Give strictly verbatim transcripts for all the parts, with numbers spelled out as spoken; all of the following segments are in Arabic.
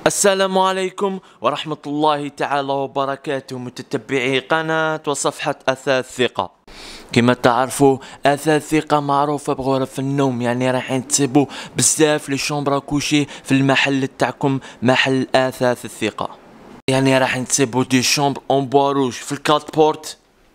السلام عليكم ورحمة الله تعالى وبركاته، متتبعي قناة وصفحة أثاث ثقة. كما تعرفوا أثاث ثقة معروفة بغرف النوم، يعني راح تسيبوا بزاف لي شومبرا كوشي في المحل تاعكم، محل أثاث الثقة. يعني راح تسيبوا دي شومبر اون بوا روج في الكات بورت،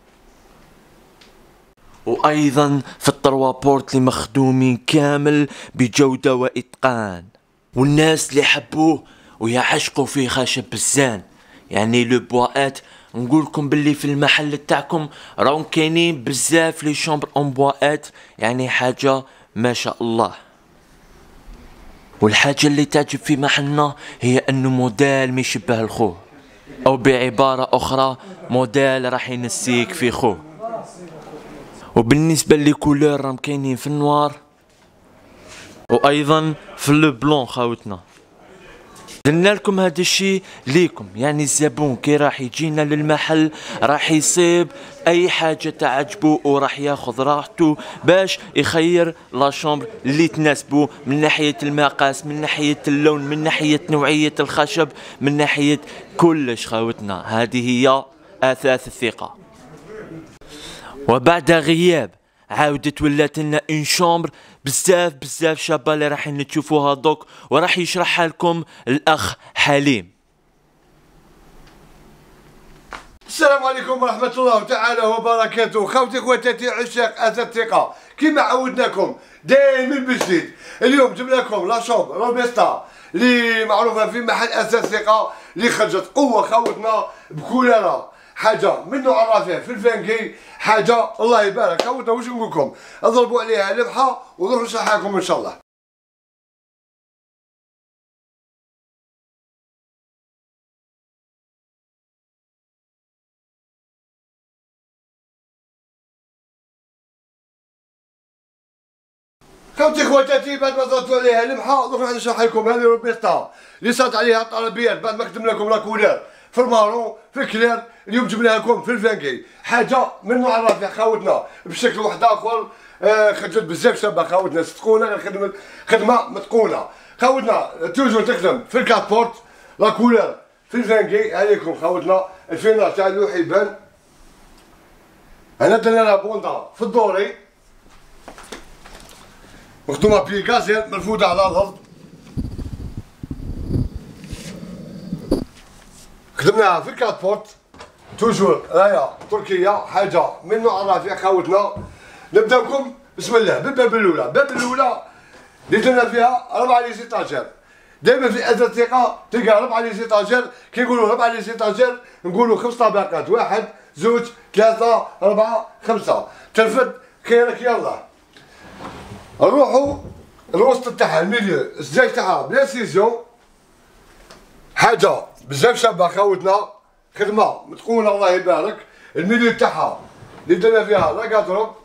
وايضا في التروا بورت اللي مخدومين كامل بجودة واتقان، والناس اللي حبوه ويعشقوا فيه خشب الزان. يعني لو بواات نقولكم باللي في المحل تاعكم راهم كاينين بزاف لي شومبر اون بواات، يعني حاجة ما شاء الله. والحاجة اللي تعجب في محلنا هي انه موديل ما يشبه الخوه، او بعبارة اخرى موديل راح ينسيك في خوه. وبالنسبة لي كولور راهم كاينين في النوار وايضا في لو بلون خاوتنا. درنا لكم هذا الشيء ليكم، يعني الزبون كي راح يجينا للمحل راح يصيب اي حاجه تعجبه وراح ياخذ راحته باش يخير لا شومبر اللي تناسبه، من ناحيه المقاس، من ناحيه اللون، من ناحيه نوعيه الخشب، من ناحيه كلش خاوتنا. هذه هي اثاث الثقه. وبعد غياب عاودت ولات لنا ان شومبر بزاف بزاف شابه اللي راح تشوفوها دوك، وراح يشرحها لكم الاخ حليم. السلام عليكم ورحمة الله تعالى وبركاته. خوتي خواتاتي عشاق أثاث الثقة، كيما عودناكم دائما بجديد. اليوم جبنا لكم لا شومبر روبيستا اللي معروفة في محل أثاث الثقة، اللي خرجت قوة خوتنا بكولارة، حاجة من نوع الرفيع في الفانكي، حاجة الله يبارك. خوتنا واش نقول لكم، اضربوا عليها لمحة ونروح نشرحها لكم إن شاء الله. خوتي خواتاتي، بعد ما ضربتوا عليها لمحة نروح نشرح لكم هذه روبيستا اللي صارت عليها طلبيات بعد ما كتبنا لكم لا كولور في المارون في الكلير. اليوم جبناها لكم في الفانكي، حاجة من نوع الرفيع خوتنا بشكل واحد آخر. آه خرجت بزاف شابة خوتنا، صدقونا خدمة خدمة متقونة. خوتنا توجور تخدم في الكات بورت لا كولور في الفانكي. عليكم خوتنا الفينار تاع اللوح يبان. هنا درنا لها بوندا في الدوري مخدومة بي غازير مرفودة على الأرض، خدمناها في الكات بورت توجور راية تركية، حاجة من نوع الرفيع خوتنا. نبدا لكم بسم الله بالباب الأولى. الباب الأولى اللي درنا فيها ربعة لي زيتاجير. دايما في أثاث الثقة تلقى ربعة لي زيتاجير، كي نقولوا ربعة لي زيتاجير نقولوا خمس طبقات، واحد زوج ثلاثة أربعة خمسة. ترفد خيرك يلا. نروحوا الوسط تاعها الميليو، الزجاج تاعها بلا سيزيون، حاجة بزاف شابة خوتنا، خدمة متقونة الله يبارك. الميليو تاعها اللي درنا فيها لا كادروب،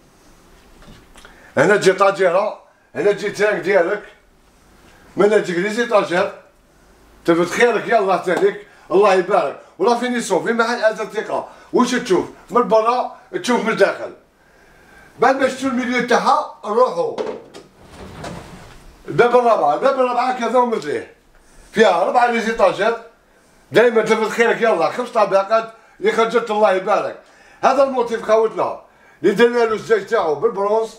هنا تجي طاجيرة، هنا تجي تانك ديالك، من هنا تجيك لي زيتاجير، تفد خيرك يلا تانيك الله يبارك. ولا فينيسيون في محل أثاث الثقة، واش تشوف من برا تشوف من الداخل. بعد ما شفتوا الميليو تاعها نروحوا الباب الرابعة. الباب الرابعة كذا ومثليه، فيها ربعة لي زيتاجير، دايما تفد خيرك يلا خمس طبقات اللي خرجت الله يبارك. هذا الموتيف خوتنا اللي درنا له الزجاج تاعو بالبرونز،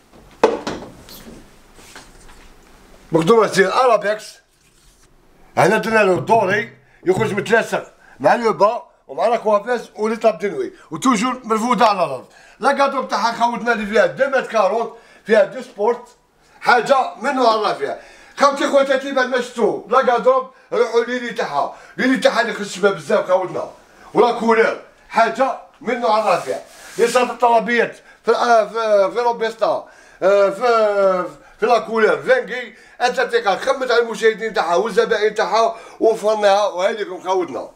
مخدومة ستيل ارابيكس. هنا درنا له الدوري يخرج متلاصق مع لوبا ومع لاكوافيس ولي طاب دنوي، وتوجور مرفودة على الارض. لا كادو تاعها خوتنا اللي فيها اثنين متر أربعين، فيها دو سبورت، حاجة من نوع الرفيع. خوتي خواتاتي بعد ما شفتو لا كادروب روحوا ليلي تاعها، ليلي تاعها اللي خشبها بزاف خوتنا، ولا كولور حاجة من نوع الرفيع. اللي صارت الطلبيات في في في روبيستا في في لا كولور فانكي أثاث الثقة، خمت على المشاهدين تاعها والزبائن تاعها ووفرناها. وهذيكم خوتنا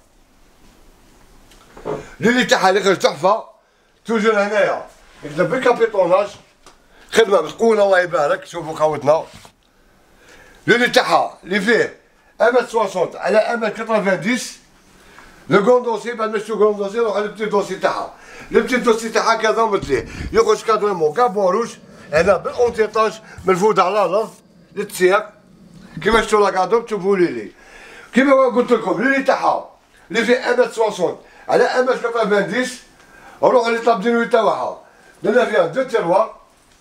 ليلي تاعها اللي خرج تحفة. توجور هنايا يخدم بالكابيطوناج، خدمة متقونة الله يبارك. شوفوا خوتنا لولي تاعها اللي فيه أمات ستين على أمات ثمانين. لو كون دوسي بعد ما شفتو كون دوسي نروحو للبتي دوسي تاعها. البتي دوسي تاعها كذا ومثليه، يخرج كادريمون كابون روج هنا بالاونتيطاج مرفود على الأرض للتسياق كيما شفتو لا كادو تشوفوا ليلي. كيما قلت لكم اللي تاعها اللي فيه واحد متر ستين على واحد متر تسعين روحوا لي دينوي تاعها درنا فيها دو تيروار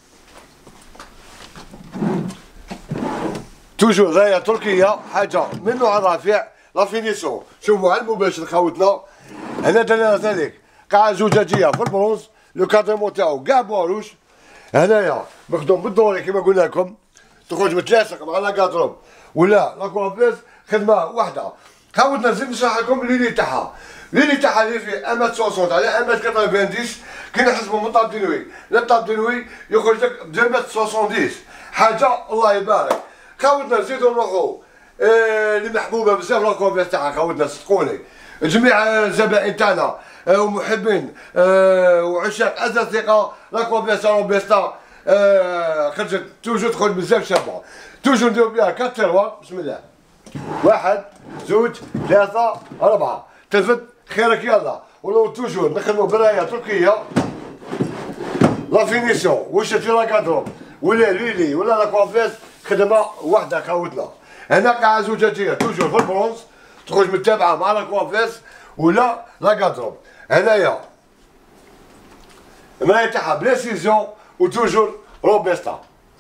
توجور رايه تركيه حاجه من نوع الرفيع لا فينيسيون. شوفوا على المباشر خاوتنا هنا درنا ذلك قاعه زجاجيه في البرونز لو كادرمون تاعو كاع بواروش. هنايا مخدوم بالدوري كيما قلنا لكم تخرج متلاصق مع لا كادروب ولا لا كوافيز خدمه واحده. خاوتنا نزيد نشرح لكم ليلي تاعها. ليلي تاعها اللي فيه واحد متر ستين على واحد متر تسعين كي نحسبوا من طاب دينوي لطاب دينوي يخرج لك ب اثنين متر سبعين حاجه الله يبارك. خاوتنا نزيدو نروحو آه اللي محبوبه بزاف لا كوافيز تاعها خاوتنا صدقوني جميع الزبائن تاعنا آه ومحبين آه وعشاق ازا ثقه لا كوافيز روبيستا آه خرجت توجو تخرج بزاف شابه. توجو نديرو بها كات تيروار. بسم الله واحد زوج ثلاثة أربعة تلفت خيرك يلا. ولو توجور نخدمو براية تركية لا فينيسيون واش في لا كادروب ولا ليلي ولا لا كوافيز خدمة واحدة خاوتنا. هنا قاعة زجاجية توجور في البرونز تخرج متابعة مع لا كوافيز ولا لا كادروب. هنايا المراية تاعها بلاسيزيون وتوجور روبيستا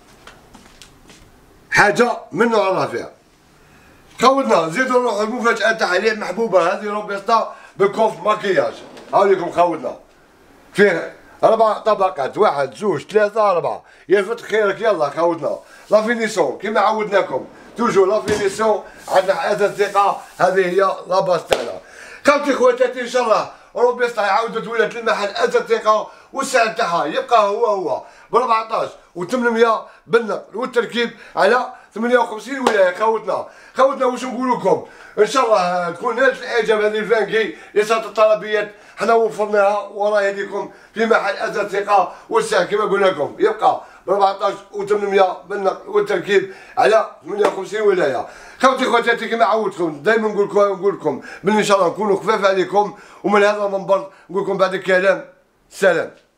حاجة من نوع الرفيع. خاوتنا نزيدو نروحو المفاجأة تاعها اللي محبوبة هذه روبيستا بالكوف ماكياج. هاوليكم خاوتنا فيه أربع طبقات واحد زوج ثلاثة أربعة يلفت خيرك يلا خاوتنا. لا فينيسيون كيما عودناكم توجو لا فينيسيون عندنا هذا الثقة هذه هي لا باس تاعنا. خاوتي خواتاتي إن شاء الله روبيستا يعاود تولد المحل هذا الثقة والسعر تاعها يبقى هو هو ب أربعطاش وثمنمية بالنقل والتركيب على ثمانية وخمسين ولاية. خاوتنا خاوتنا واش نقول لكم ان شاء الله تكون نالت الاعجاب هذه الفانكي يسات الطلبيات حنا وفرناها وراها يديكم في محل ازا ثقه والسعر كما قلنا لكم يبقى ب أربعطاش وثمنمية بالنقل والتركيب على ثمانية وخمسين ولايه. خوتي خواتاتي كما عودتكم دائما نقول لكم نقول لكم بلي ان شاء الله نكونوا خفاف عليكم ومن هذا المنبر نقول لكم بعد الكلام سلام.